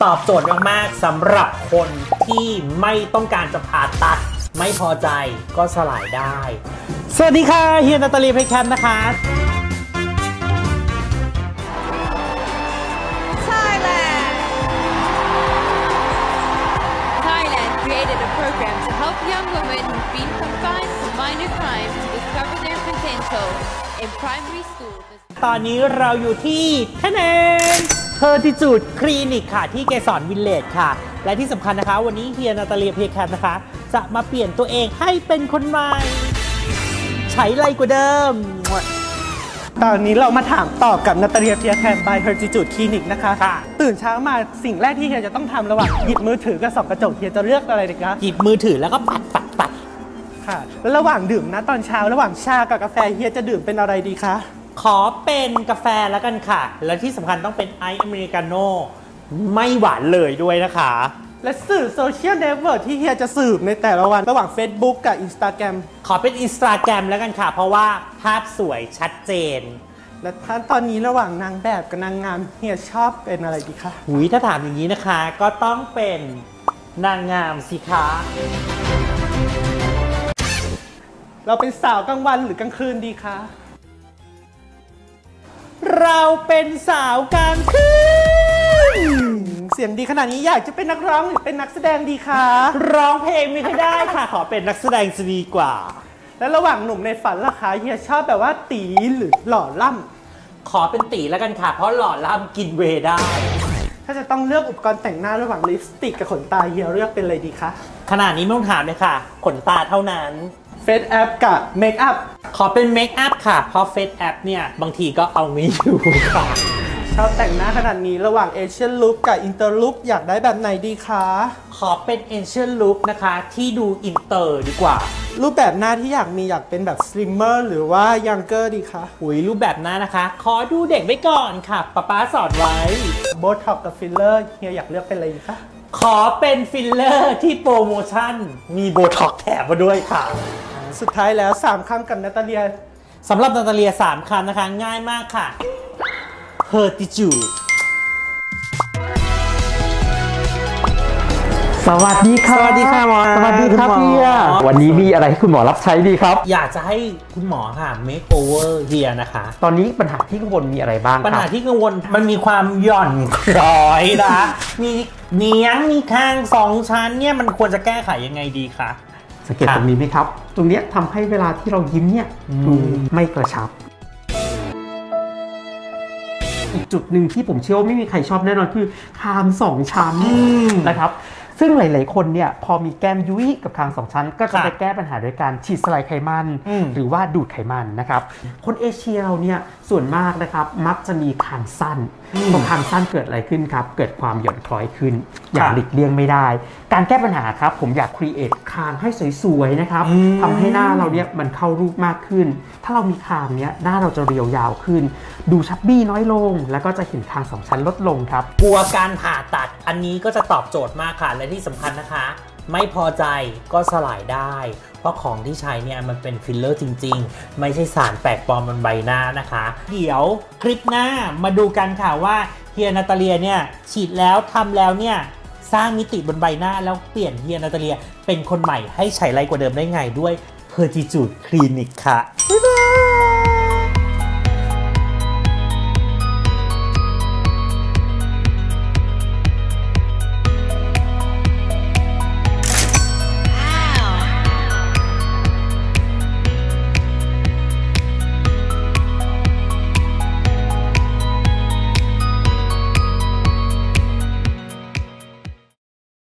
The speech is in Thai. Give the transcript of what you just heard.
ตอบโจทย์มากๆสำหรับคนที่ไม่ต้องการจะผ่าตัดไม่พอใจก็สลายได้สวัสดีค่ะเฮียนาตาลีเพชรแคมป์นะคะ Thailand created a program to help young women who've been confined for minor crimes to discover their potential in primary school. ตอนนี้เราอยู่ที่ทะเนนเพอร์ติจูดคลินิกค่ะที่เกสรวิลเลจค่ะและที่สำคัญนะคะวันนี้เฮียนาตาลีเพชรแคมป์นะคะจะมาเปลี่ยนตัวเองให้เป็นคนใหม่ใช้ไรกว่าเดิมตอนนี้เรามาถามตอบกับนาตาเลียเพียแคม by Hertitude Clinic นะคะตื่นเช้ามาสิ่งแรกที่เฮียจะต้องทำระหว่างหยิบมือถือกับส่องกระจกเฮียจะเลือกอะไรดีคะหยิบมือถือแล้วก็ปัดค่ะแล้วระหว่างดื่มนะตอนเช้าระหว่างชากับกาแฟเฮียจะดื่มเป็นอะไรดีคะขอเป็นกาแฟแล้วกันค่ะและที่สำคัญต้องเป็นไอซ์อเมริกาโน่ไม่หวานเลยด้วยนะคะและสื่อโซเชียลเน็ตเวิร์กที่เฮียจะสืบในแต่ละวันระหว่าง Facebook กับ Instagram ขอเป็น Instagram แล้วกันค่ะเพราะว่าภาพสวยชัดเจนและตอนนี้ระหว่างนางแบบกับนางงามเฮียชอบเป็นอะไรดีคะถ้าถามอย่างนี้นะคะก็ต้องเป็นนางงามสิคะเราเป็นสาวกลางวันหรือกลางคืนดีคะเราเป็นสาวกลางคืนเสียงดีขนาดนี้อยากจะเป็นนักร้องหรือเป็นนักแสดงดีคะร้องเพลงไม่ค่อยได้ค่ะขอเป็นนักแสดงจะดีกว่าแล้วระหว่างหนุ่มในฝันล่ะคะเฮียชอบแบบว่าตีหรือหล่อล่ำขอเป็นตีแล้วกันค่ะเพราะหล่อล่ำกินเวได้ถ้าจะต้องเลือกอุปกรณ์แต่งหน้าระหว่างลิปสติกกับขนตาเฮียเลือกเป็นอะไรดีคะขนาดนี้ไม่ต้องถามเลยค่ะขนตาเท่านั้นเฟซแอปกับเมคอัพขอเป็นเมคอัพค่ะเพราะเฟซแอปเนี่ยบางทีก็เอาไม่อยู่ค่ะชอบแต่งหน้าขนาดนี้ระหว่างเอเชียนลุคกับอินเตอร์ลุคอยากได้แบบไหนดีคะขอเป็นเอเชียนลุคนะคะที่ดูอินเตอร์ดีกว่ารูปแบบหน้าที่อยากเป็นแบบสลิมเมอร์หรือว่ายังเกอร์ดีคะรูปแบบหน้านะคะขอดูเด็กไว้ก่อนค่ะป๊าสอนไว้โบท็อกกับฟิลเลอร์เฮียอยากเลือกเป็นอะไรดีคะขอเป็นฟิลเลอร์ที่โปรโมชั่นมีโบท็อกแถมมาด้วยค่ะสุดท้ายแล้ว3คำกับนาตาเลียสำหรับนาตาเลีย3คำนะคะง่ายมากค่ะ Hertitude สวัสดีครับสวัสดีค่ะหมอสวัสดีครับเฮียวันนี้มีอะไรให้คุณหมอรับใช้ดีครับอยากจะให้คุณหมอค่ะ make over เฮียนะคะตอนนี้ปัญหาที่กังวลมีอะไรบ้างปัญหาที่กังวลมันมีความหย่อนคล้อยนะมีเนียงมีคาง2ชั้นเนี่ยมันควรจะแก้ไขยังไงดีคะสังเกตตรงนี้ไหมครับตรงนี้ทำให้เวลาที่เรายิ้มเนี่ยดูไม่กระชับอีกจุดหนึ่งที่ผมเชื่อว่าไม่มีใครชอบแน่นอนคือคาง2ชั้นนะครับซึ่งหลายๆคนเนี่ยพอมีแก้มยุ้ยกับคาง2ชั้นก็จะไปแก้ปัญหาด้วยการฉีดสลายไขมันหรือว่าดูดไขมันนะครับคนเอเชียเราเนี่ยส่วนมากนะครับมักจะมีคางสั้นพอคางสั้นเกิดอะไรขึ้นครับเกิดความหย่อนคล้อยขึ้นอย่างหลีกเลี่ยงไม่ได้การแก้ปัญหาครับผมอยากครีเอทคางให้สวยๆนะครับทำให้หน้าเราเนี่ยมันเข้ารูปมากขึ้นถ้าเรามีคางเนี้ยหน้าเราจะเรียวยาวขึ้นดูชับบี้น้อยลงแล้วก็จะเห็นคาง2ชั้นลดลงครับกลัวการผ่าตัดอันนี้ก็จะตอบโจทย์มากค่ะและที่สำคัญนะคะไม่พอใจก็สลายได้เพราะของที่ใช้เนี่ยมันเป็นฟิลเลอร์จริงๆไม่ใช่สารแปลกปลอมบนใบหน้านะคะเดี๋ยวคลิปหน้ามาดูกันค่ะว่าเฮียนาตาเลียเนี่ยฉีดแล้วทำแล้วเนี่ยสร้างมิติบนใบหน้าแล้วเปลี่ยนเฮียนาตาเลียเป็นคนใหม่ให้ใช้ไรกว่าเดิมได้ไงด้วย Hertitude Clinic ค่ะบ๊ายบาย